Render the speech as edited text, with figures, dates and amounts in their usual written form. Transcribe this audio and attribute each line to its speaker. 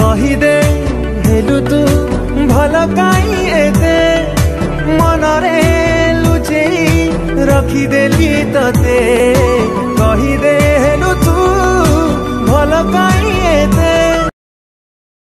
Speaker 1: कहिदे हेलु तू भल काई एते मनरे लुचेई रखिदेली तते।